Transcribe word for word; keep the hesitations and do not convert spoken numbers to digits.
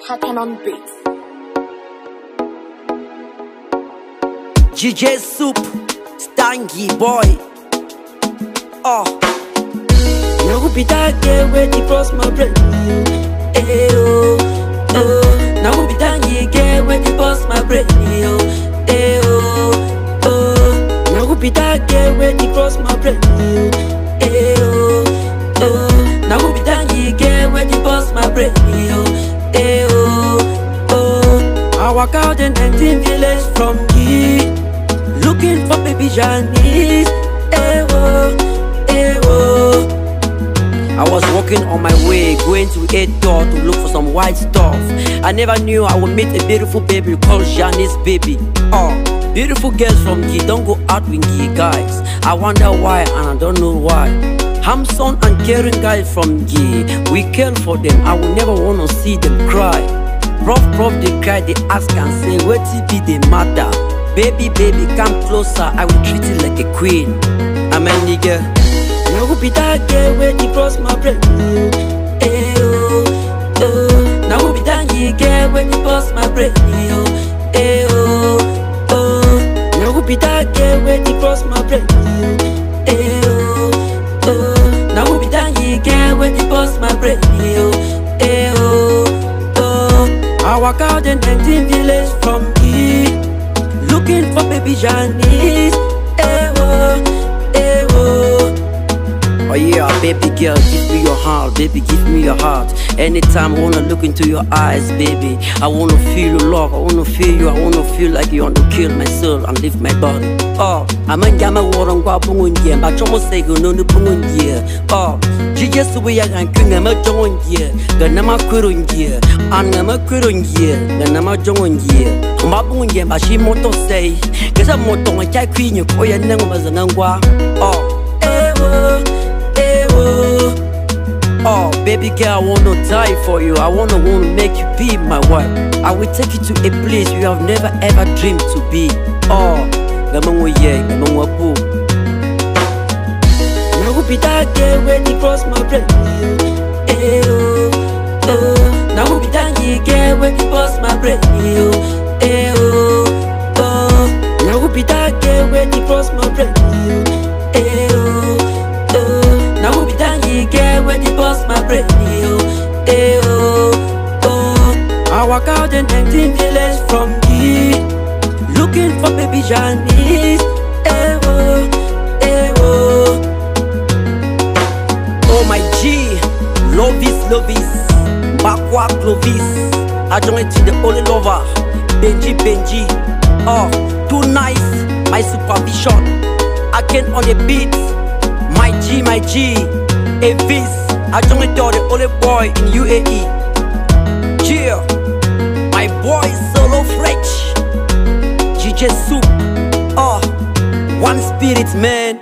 Hakan on beats. G J Soup, Stanky boy. Oh, now who be that girl where the cross my brain? Eh oh, oh. Now who be that girl where the boss my brain? Eh oh, oh. Now who be that girl where the cross my brain? Eh oh, oh. Now who be that girl where the boss my brain? Eh oh, oh. I walk out in nineteen village from here, looking for baby Janice. Eh oh, eh oh. I was walking on my way, going to a door to look for some white stuff. I never knew I would meet a beautiful baby called Janice baby. Oh, beautiful girls from G don't go out with G guys. I wonder why and I don't know why. Handsome and caring guys from G, we care for them. I will never wanna see them cry. Prof, prof, they cry, they ask and say, what it be the matter? Baby, baby, come closer, I will treat you like a queen. I'm a nigga. Now who be that girl where the cross my brain? Eh oh, oh. Now who be that girl where the boss my brain? Eh oh, oh. Now who be that girl where the cross my brain? Eh oh, oh. Now who be that girl where the boss my brain? Eh oh, oh. I walk out in nineteen village from here, looking for baby Janice. Eh oh, eh oh. Oh yeah, baby girl, give me your heart, baby, give me your heart. Anytime I wanna look into your eyes, baby, I wanna feel your love, I wanna feel you, I wanna feel like you want to kill my soul and leave my body. Oh, I'm a yama warang wa bungun ye, but chomo say go no no bungun ye. Oh, G J Soup ya kan kunga ma jongon ye, gana ma kurun ye, anga ma kurun ye, gana ma jongon ye. Ma bungun ye ba shi moto say, kesa moto ma chai queen ko ya nang ma zanangwa. Oh, eh oh. Oh, baby girl, I wanna die for you. I wanna wanna make you be my wife. I will take you to a place you have never ever dreamed to be. Oh, gamango ye, gamango boo. Now who be that girl where the cross my brain? Eh oh, oh. Now who be that girl where the boss my brain? Eh oh, oh. Now who be that girl where the cross my brain? Eh oh, oh. Now who be that girl where the boss my brain? Eh oh, oh. I walk out in nineteen village from here, looking for baby Janice. Eh oh, eh oh. Oh my G, Lovis, Lovis, Bakwa Clovis. I joined to the only lover, Benji, Benji. Oh, too nice, my supervision. I can on the beat, my G, my G. Avis, I joined to the only boy in U A E. Yeah, my boy solo fresh. G J Soup. Oh, one spirit man.